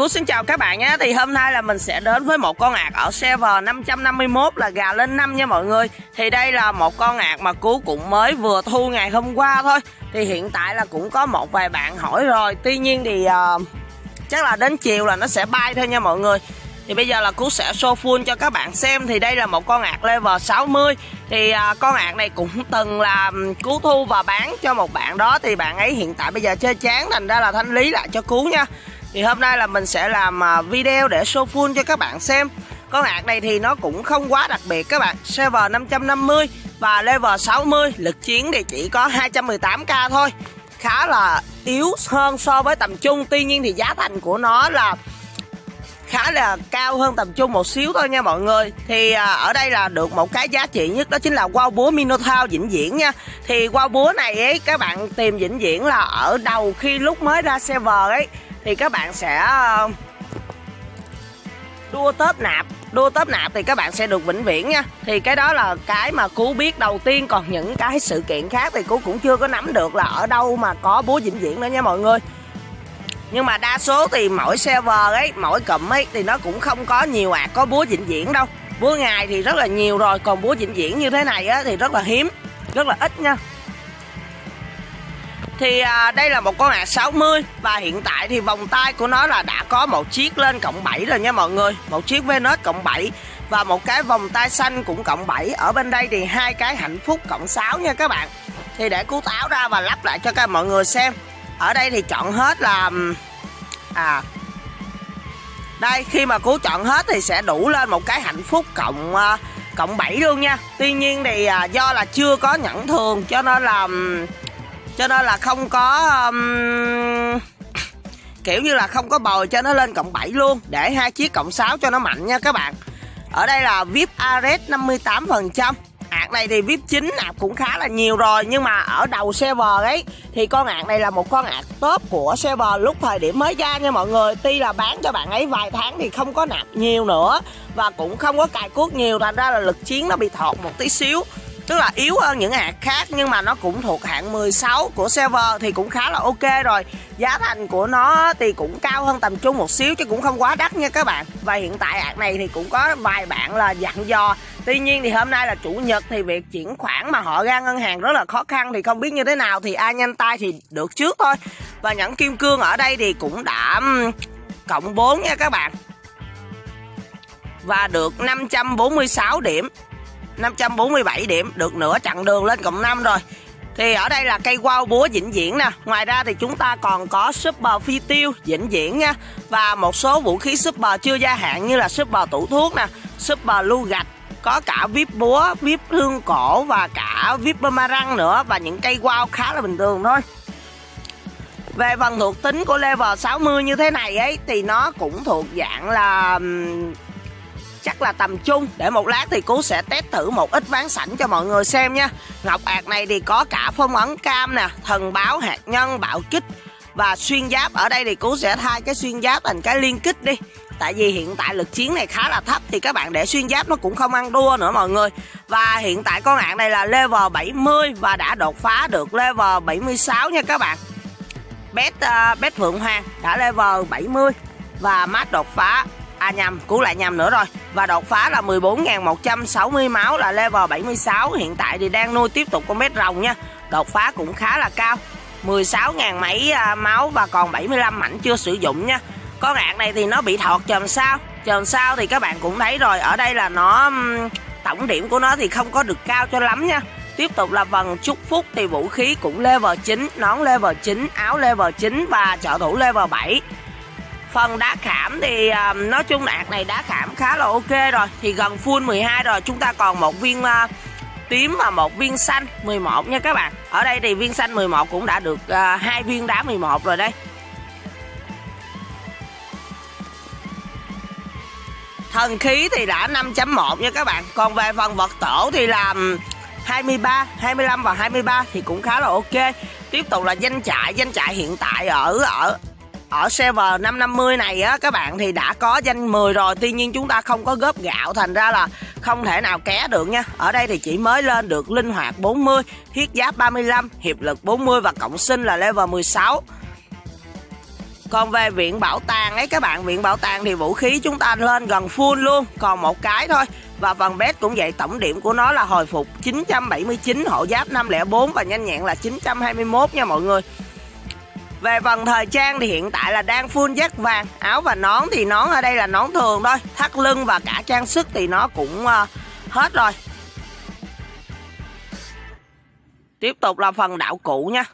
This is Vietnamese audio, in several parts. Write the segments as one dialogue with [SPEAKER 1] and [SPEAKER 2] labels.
[SPEAKER 1] Cú xin chào các bạn nhé. Thì hôm nay là mình sẽ đến với một con ạc ở server 551 là gà lên 5 nha mọi người. Thì đây là một con ạc mà Cú cũng mới vừa thu ngày hôm qua thôi. Thì hiện tại là cũng có một vài bạn hỏi rồi. Tuy nhiên thì chắc là đến chiều là nó sẽ bay thôi nha mọi người. Thì bây giờ là Cú sẽ show full cho các bạn xem. Thì đây là một con ạc level 60. Thì con ạc này cũng từng là Cú thu và bán cho một bạn đó. Thì bạn ấy hiện tại bây giờ chơi chán, thành ra là thanh lý lại cho Cú nha. Thì hôm nay là mình sẽ làm video để show full cho các bạn xem. Con ạc này thì nó cũng không quá đặc biệt các bạn. Server 550 và level 60. Lực chiến thì chỉ có 218k thôi. Khá là yếu hơn so với tầm trung. Tuy nhiên thì giá thành của nó là khá là cao hơn tầm trung một xíu thôi nha mọi người. Thì ở đây là được một cái giá trị nhất, đó chính là wow búa Minotaur vĩnh viễn nha. Thì wow búa này ấy các bạn tìm vĩnh viễn là ở đầu khi lúc mới ra server ấy. Thì các bạn sẽ đua tớp nạp thì các bạn sẽ được vĩnh viễn nha. Thì cái đó là cái mà Cú biết đầu tiên. Còn những cái sự kiện khác thì Cú cũng chưa có nắm được là ở đâu mà có búa vĩnh viễn nữa nha mọi người. Nhưng mà đa số thì mỗi server ấy, mỗi cụm ấy thì nó cũng không có nhiều ạc có búa vĩnh viễn đâu. Búa ngày thì rất là nhiều rồi, còn búa vĩnh viễn như thế này á thì rất là hiếm, rất là ít nha. Thì đây là một con ạc 60 và hiện tại thì vòng tay của nó là đã có một chiếc lên cộng 7 rồi nha mọi người. Một chiếc Venus cộng 7 và một cái vòng tay xanh cũng cộng 7. Ở bên đây thì hai cái hạnh phúc cộng 6 nha các bạn. Thì để Cú tháo ra và lắp lại cho các mọi người xem. Ở đây thì chọn hết là đây, khi mà Cú chọn hết thì sẽ đủ lên một cái hạnh phúc cộng 7 luôn nha. Tuy nhiên thì do là chưa có nhẫn thường cho nên là không có kiểu như là không có bồi cho nó lên cộng 7 luôn, để hai chiếc cộng 6 cho nó mạnh nha các bạn. Ở đây là VIP Ares 58%. Ạc này thì VIP 9 nạp cũng khá là nhiều rồi, nhưng mà ở đầu server ấy thì con ạc này là một con ạc top của server lúc thời điểm mới ra nha mọi người. Tuy là bán cho bạn ấy vài tháng thì không có nạp nhiều nữa và cũng không có cài cuốc nhiều, thành ra là lực chiến nó bị thọt một tí xíu, tức là yếu hơn những ạc khác. Nhưng mà nó cũng thuộc hạng 16 của server thì cũng khá là ok rồi. Giá thành của nó thì cũng cao hơn tầm trung một xíu chứ cũng không quá đắt nha các bạn. Và hiện tại ạc này thì cũng có vài bạn là dặn dò. Tuy nhiên thì hôm nay là chủ nhật thì việc chuyển khoản mà họ ra ngân hàng rất là khó khăn, thì không biết như thế nào, thì ai nhanh tay thì được trước thôi. Và nhẫn kim cương ở đây thì cũng đã cộng 4 nha các bạn. Và được 546 điểm, 547 điểm, được nửa chặng đường lên cộng 5 rồi. Thì ở đây là cây wow búa vĩnh viễn nè. Ngoài ra thì chúng ta còn có super phi tiêu vĩnh viễn nha. Và một số vũ khí super chưa gia hạn như là super tủ thuốc nè, super lưu gạch. Có cả VIP búa, VIP thương cổ và cả VIP boomerang nữa. Và những cây wow khá là bình thường thôi. Về phần thuộc tính của level 60 như thế này ấy thì nó cũng thuộc dạng là chắc là tầm trung. Để một lát thì Cú sẽ test thử một ít ván sảnh cho mọi người xem nha. Ngọc ạc này thì có cả phong ấn cam nè, thần báo, hạt nhân, bạo kích và xuyên giáp. Ở đây thì Cú sẽ thay cái xuyên giáp thành cái liên kích đi. Tại vì hiện tại lực chiến này khá là thấp thì các bạn để xuyên giáp nó cũng không ăn đua nữa mọi người. Và hiện tại con ạc này là level 70 và đã đột phá được level 76 nha các bạn. Bét Phượng Hoàng đã level 70 và mát đột phá. Cú lại nhầm nữa rồi. Và đột phá là 14.160 máu là level 76. Hiện tại thì đang nuôi tiếp tục con bét rồng nha. Đột phá cũng khá là cao, 16.000 mấy máu và còn 75 mảnh chưa sử dụng nha. Con ạc này thì nó bị thọt chòm sao. Chòm sao thì các bạn cũng thấy rồi. Ở đây là nó tổng điểm của nó thì không có được cao cho lắm nha. Tiếp tục là vần chúc phúc thì vũ khí cũng level 9, nón level 9, áo level 9 và trợ thủ level 7. Phần đá khảm thì nói chung ạc này đá khảm khá là ok rồi. Thì gần full 12 rồi. Chúng ta còn một viên tím và một viên xanh 11 nha các bạn. Ở đây thì viên xanh 11 cũng đã được 2 viên đá 11 rồi đây. Thần khí thì đã 5.1 nha các bạn. Còn về phần vật tổ thì là 23, 25 và 23 thì cũng khá là ok. Tiếp tục là danh trại hiện tại ở server 550 này á các bạn thì đã có danh 10 rồi. Tuy nhiên chúng ta không có góp gạo, thành ra là không thể nào ké được nha. Ở đây thì chỉ mới lên được linh hoạt 40, thiết giáp 35, hiệp lực 40 và cộng sinh là level 16. Còn về viện bảo tàng ấy các bạn, viện bảo tàng thì vũ khí chúng ta lên gần full luôn, còn một cái thôi. Và phần bét cũng vậy, tổng điểm của nó là hồi phục 979, hộ giáp 504 và nhanh nhẹn là 921 nha mọi người. Về phần thời trang thì hiện tại là đang full vest vàng. Áo và nón thì nón ở đây là nón thường thôi, thắt lưng và cả trang sức thì nó cũng hết rồi. Tiếp tục là phần đạo cụ nha.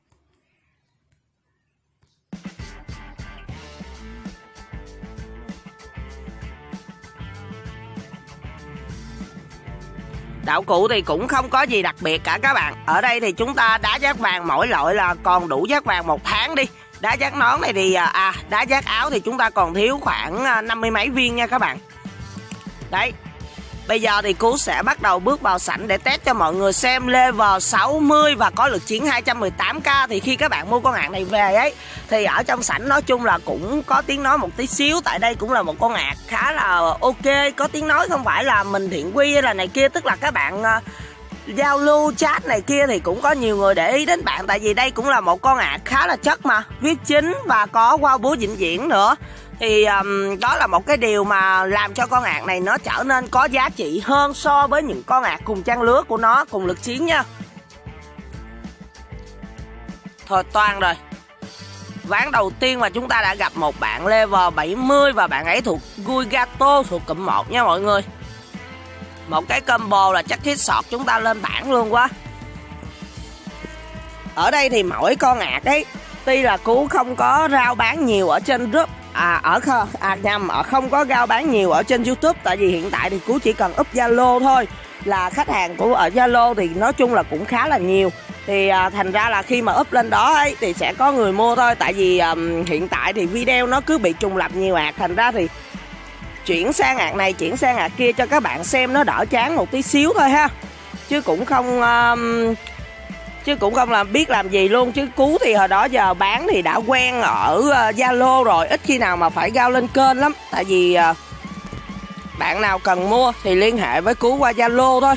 [SPEAKER 1] Đạo cụ thì cũng không có gì đặc biệt cả các bạn. Ở đây thì chúng ta đá giác vàng mỗi loại là còn đủ giác vàng 1 tháng đi. Đá giác nón này thì đá giác áo thì chúng ta còn thiếu khoảng 50 mấy viên nha các bạn. Đấy. Bây giờ thì Cú sẽ bắt đầu bước vào sảnh để test cho mọi người xem level 60 và có lực chiến 218k. Thì khi các bạn mua con ạc này về ấy thì ở trong sảnh nói chung là cũng có tiếng nói một tí xíu. Tại đây cũng là một con ạc khá là ok, có tiếng nói, không phải là mình thiện quy hay là này kia. Tức là các bạn giao lưu chat này kia thì cũng có nhiều người để ý đến bạn. Tại vì đây cũng là một con ạc khá là chất mà, viết chính và có wow búa vĩnh viễn nữa. Thì đó là một cái điều mà làm cho con ạc này nó trở nên có giá trị hơn so với những con ạc cùng trang lứa của nó, cùng lực chiến nha. Thôi toan rồi. Ván đầu tiên mà chúng ta đã gặp một bạn level 70 và bạn ấy thuộc Guigato, thuộc cụm 1 nha mọi người. Một cái combo là chắc hit sọt chúng ta lên bảng luôn quá. Ở đây thì mỗi con ạc ấy, tuy là Cú không có rao bán nhiều ở trên group, không có rao bán nhiều ở trên YouTube. Tại vì hiện tại thì Cú chỉ cần up Zalo thôi, là khách hàng của ở Zalo thì nói chung là cũng khá là nhiều. Thì thành ra là khi mà up lên đó ấy thì sẽ có người mua thôi. Tại vì hiện tại thì video nó cứ bị trùng lập nhiều ạc, thành ra thì chuyển sang ạc này, chuyển sang ạc kia cho các bạn xem nó đỡ chán một tí xíu thôi ha. Chứ cũng không biết làm gì luôn. Chứ Cú thì hồi đó giờ bán thì đã quen ở Zalo rồi, ít khi nào mà phải giao lên kênh lắm. Tại vì bạn nào cần mua thì liên hệ với Cú qua Zalo thôi.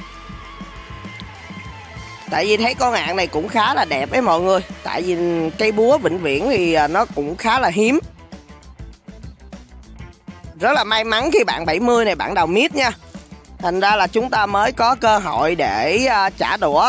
[SPEAKER 1] Tại vì thấy con ạc này cũng khá là đẹp ấy mọi người. Tại vì cây búa vĩnh viễn thì nó cũng khá là hiếm. Rất là may mắn khi bạn 70 này bạn đầu mid nha. Thành ra là chúng ta mới có cơ hội để trả đũa.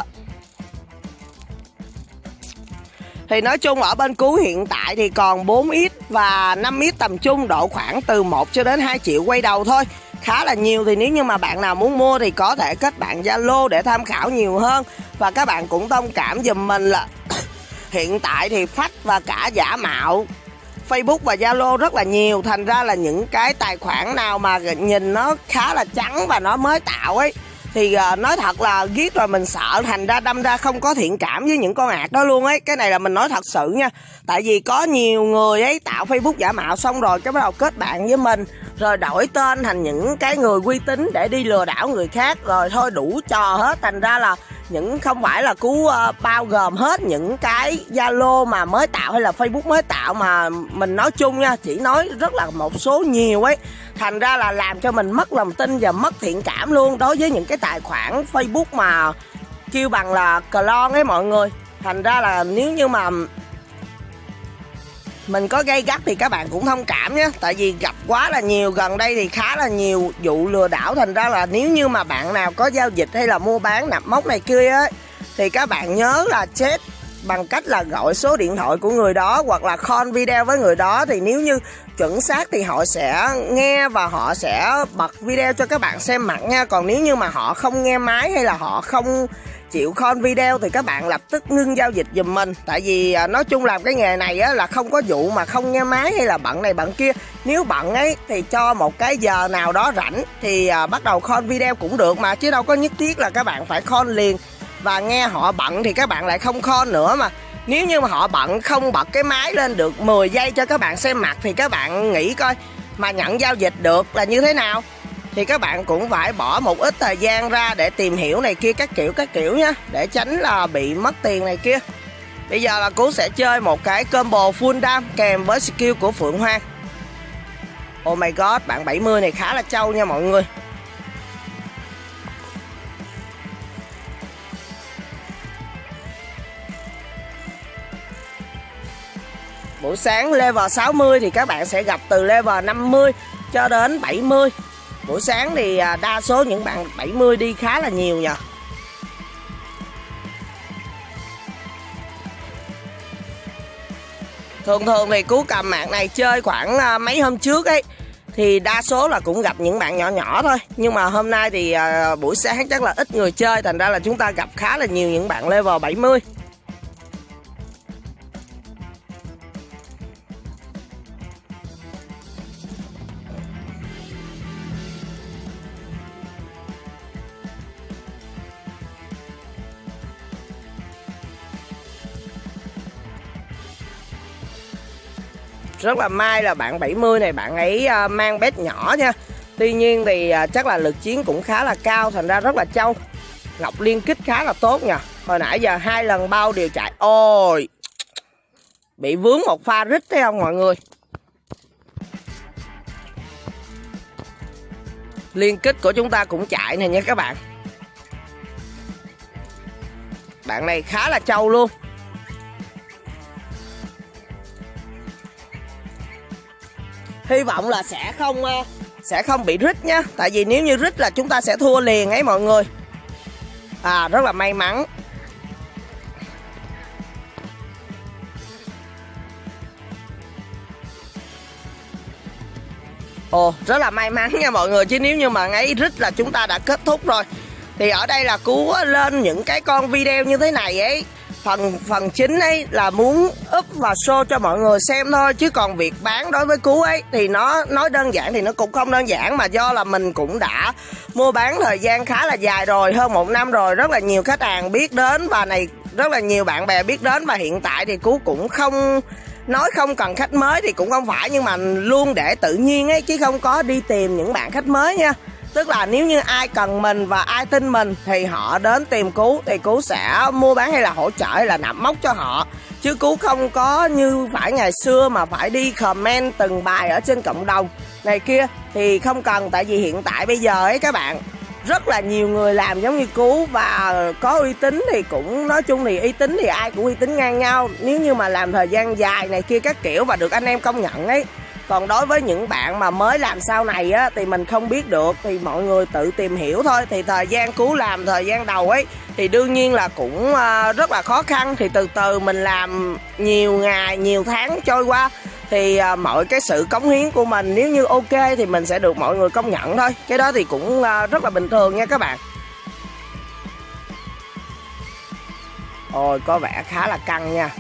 [SPEAKER 1] Thì nói chung ở bên Cú hiện tại thì còn 4x và 5x tầm trung, độ khoảng từ 1 cho đến 2 triệu quay đầu thôi. Khá là nhiều. Thì nếu như mà bạn nào muốn mua thì có thể kết bạn Zalo để tham khảo nhiều hơn. Và các bạn cũng thông cảm giùm mình là hiện tại thì fake và cả giả mạo Facebook và Zalo rất là nhiều. Thành ra là những cái tài khoản nào mà nhìn nó khá là trắng và nó mới tạo ấy thì nói thật là ghét rồi mình sợ, thành ra đâm ra không có thiện cảm với những con ạc đó luôn ấy. Cái này là mình nói thật sự nha. Tại vì có nhiều người ấy tạo Facebook giả mạo xong rồi cái bắt đầu kết bạn với mình, rồi đổi tên thành những cái người uy tín để đi lừa đảo người khác, rồi thôi đủ trò hết. Thành ra là không phải là Cú bao gồm hết những cái Zalo mà mới tạo hay là Facebook mới tạo, mà mình nói chung nha, chỉ nói rất là một số nhiều ấy. Thành ra là làm cho mình mất lòng tin và mất thiện cảm luôn đối với những cái tài khoản Facebook mà kêu bằng là clone ấy mọi người. Thành ra là nếu như mà mình có gây gắt thì các bạn cũng thông cảm nhé. Tại vì gặp quá là nhiều, gần đây thì khá là nhiều vụ lừa đảo. Thành ra là nếu như mà bạn nào có giao dịch hay là mua bán nạp mốc này kia ấy, thì các bạn nhớ là check bằng cách là gọi số điện thoại của người đó hoặc là call video với người đó. Thì nếu như chuẩn xác thì họ sẽ nghe và họ sẽ bật video cho các bạn xem mặt nha. Còn nếu như mà họ không nghe máy hay là họ không chịu call video thì các bạn lập tức ngưng giao dịch giùm mình. Tại vì nói chung làm cái nghề này á, là không có vụ mà không nghe máy hay là bận này bận kia. Nếu bận ấy thì cho một cái giờ nào đó rảnh thì bắt đầu call video cũng được mà, chứ đâu có nhất thiết là các bạn phải call liền. Và nghe họ bận thì các bạn lại không call nữa mà. Nếu như mà họ bận không bật cái máy lên được 10 giây cho các bạn xem mặt thì các bạn nghĩ coi mà nhận giao dịch được là như thế nào. Thì các bạn cũng phải bỏ một ít thời gian ra để tìm hiểu này kia các kiểu nhá, để tránh là bị mất tiền này kia. Bây giờ là Cú sẽ chơi một cái combo full dam kèm với skill của Phượng Hoàng. Oh my god, bạn 70 này khá là trâu nha mọi người. Buổi sáng level 60 thì các bạn sẽ gặp từ level 50 cho đến 70. Buổi sáng thì đa số những bạn 70 đi khá là nhiều nhờ. Thường thì Cú cầm mạng này chơi khoảng mấy hôm trước ấy, thì đa số là cũng gặp những bạn nhỏ nhỏ thôi. Nhưng mà hôm nay thì buổi sáng chắc là ít người chơi, thành ra là chúng ta gặp khá là nhiều những bạn level 70. Rất là may là bạn 70 này bạn ấy mang bét nhỏ nha. Tuy nhiên thì chắc là lực chiến cũng khá là cao, thành ra rất là trâu. Ngọc liên kích khá là tốt nha. Hồi nãy giờ 2 lần bao đều chạy. Ôi, bị vướng một pha rít thấy không mọi người. Liên kích của chúng ta cũng chạy nè nha các bạn. Bạn này khá là trâu luôn. Hy vọng là sẽ không bị rít nhá. Tại vì nếu như rít là chúng ta sẽ thua liền ấy mọi người. Rất là may mắn. Rất là may mắn nha mọi người. Chứ nếu như mà ngay rít là chúng ta đã kết thúc rồi. Thì ở đây là Cú lên những cái con video như thế này ấy. Phần chính ấy là muốn up và show cho mọi người xem thôi. Chứ còn việc bán đối với Cú ấy thì nó nói đơn giản thì nó cũng không đơn giản. Mà do là mình cũng đã mua bán thời gian khá là dài rồi, hơn 1 năm rồi. Rất là nhiều khách hàng biết đến và rất là nhiều bạn bè biết đến. Và hiện tại thì Cú cũng không nói không cần khách mới thì cũng không phải, nhưng mà luôn để tự nhiên ấy, chứ không có đi tìm những bạn khách mới nha. Tức là nếu như ai cần mình và ai tin mình thì họ đến tìm Cú, thì Cú sẽ mua bán hay là hỗ trợ hay là nạp mốc cho họ. Chứ Cú không có như phải ngày xưa mà phải đi comment từng bài ở trên cộng đồng này kia, thì không cần. Tại vì hiện tại bây giờ ấy các bạn, rất là nhiều người làm giống như Cú và có uy tín, thì cũng nói chung thì uy tín thì ai cũng uy tín ngang nhau. Nếu như mà làm thời gian dài này kia các kiểu và được anh em công nhận ấy. Còn đối với những bạn mà mới làm sau này á, thì mình không biết được, thì mọi người tự tìm hiểu thôi. Thì thời gian Cú làm thời gian đầu ấy thì đương nhiên là cũng rất là khó khăn. Thì từ từ mình làm nhiều ngày, nhiều tháng trôi qua, thì mọi cái sự cống hiến của mình nếu như ok thì mình sẽ được mọi người công nhận thôi. Cái đó thì cũng rất là bình thường nha các bạn. Ôi, có vẻ khá là căng nha.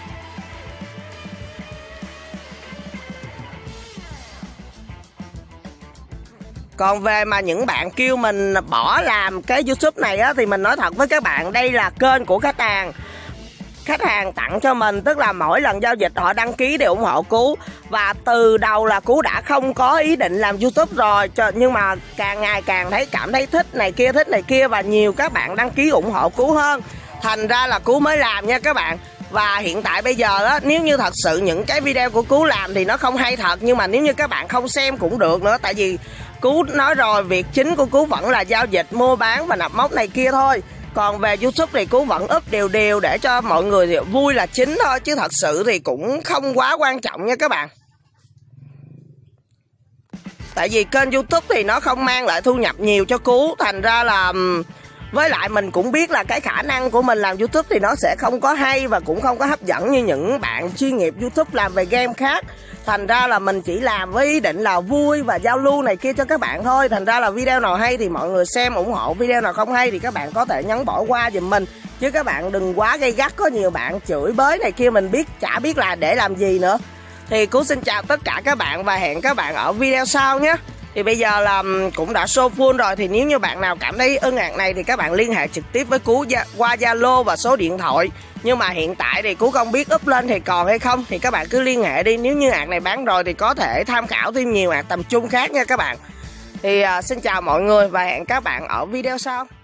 [SPEAKER 1] Còn về mà những bạn kêu mình bỏ làm cái YouTube này á, thì mình nói thật với các bạn, đây là kênh của khách hàng. Khách hàng tặng cho mình, tức là mỗi lần giao dịch họ đăng ký để ủng hộ Cú. Và từ đầu là Cú đã không có ý định làm YouTube rồi, nhưng mà càng ngày càng cảm thấy thích này kia và nhiều các bạn đăng ký ủng hộ Cú hơn. Thành ra là Cú mới làm nha các bạn. Và hiện tại bây giờ á, nếu như thật sự những cái video của Cú làm thì nó không hay thật, nhưng mà nếu như các bạn không xem cũng được nữa. Tại vì Cú nói rồi, việc chính của Cú vẫn là giao dịch, mua bán và nạp mốc này kia thôi. Còn về YouTube thì Cú vẫn up đều để cho mọi người vui là chính thôi. Chứ thật sự thì cũng không quá quan trọng nha các bạn. Tại vì kênh YouTube thì nó không mang lại thu nhập nhiều cho Cú. Thành ra là với lại mình cũng biết là cái khả năng của mình làm YouTube thì nó sẽ không có hay và cũng không có hấp dẫn như những bạn chuyên nghiệp YouTube làm về game khác. Thành ra là mình chỉ làm với ý định là vui và giao lưu này kia cho các bạn thôi. Thành ra là video nào hay thì mọi người xem ủng hộ, video nào không hay thì các bạn có thể nhấn bỏ qua giùm mình. Chứ các bạn đừng quá gay gắt, có nhiều bạn chửi bới này kia mình chả biết là để làm gì nữa. Thì Cú xin chào tất cả các bạn và hẹn các bạn ở video sau nhé. Thì bây giờ là cũng đã show full rồi, thì nếu như bạn nào cảm thấy ưng ạc này thì các bạn liên hệ trực tiếp với Cú qua Zalo và số điện thoại. Nhưng mà hiện tại thì Cú không biết up lên thì còn hay không, thì các bạn cứ liên hệ đi. Nếu như ạc này bán rồi thì có thể tham khảo thêm nhiều ạc tầm trung khác nha các bạn. Thì xin chào mọi người và hẹn các bạn ở video sau.